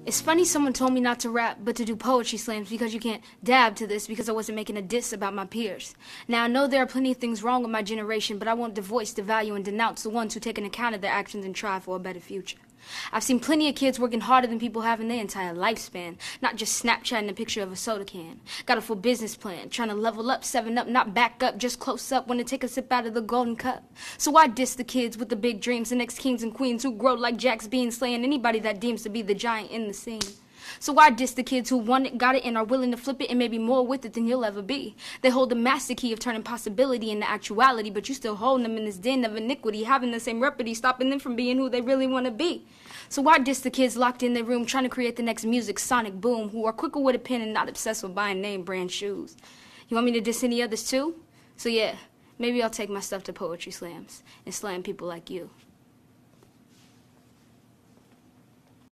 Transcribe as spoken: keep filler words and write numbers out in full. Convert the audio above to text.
It's funny someone told me not to rap, but to do poetry slams because you can't dab to this because I wasn't making a diss about my peers. Now, I know there are plenty of things wrong with my generation, but I want to voice, devalue, and denounce the ones who take an account of their actions and try for a better future. I've seen plenty of kids working harder than people have in their entire lifespan, not just Snapchatting a picture of a soda can. Got a full business plan, trying to level up, seven up, not back up, just close up when to take a sip out of the golden cup. So why diss the kids with the big dreams, the next kings and queens who grow like Jack's being slaying anybody that deems to be the giant in the scene? So why diss the kids who want it, got it, and are willing to flip it and maybe more with it than you'll ever be? They hold the master key of turning possibility into actuality, but you still holding them in this den of iniquity, having the same remedy, stopping them from being who they really want to be. So why diss the kids locked in their room trying to create the next music sonic boom, who are quicker with a pen and not obsessed with buying name brand shoes? You want me to diss any others too? So yeah, maybe I'll take my stuff to poetry slams and slam people like you.